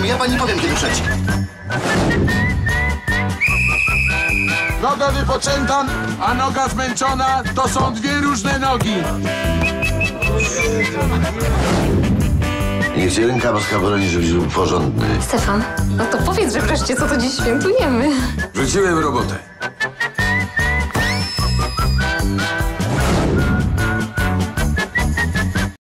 Ja pani powiem, kiedy przejść. Noga wypoczęta, a noga zmęczona to są dwie różne nogi. Niech cię ręka boska broni, żebyś był porządny. Stefan, no to powiedz, że wreszcie co to dziś świętujemy. Rzuciłem robotę.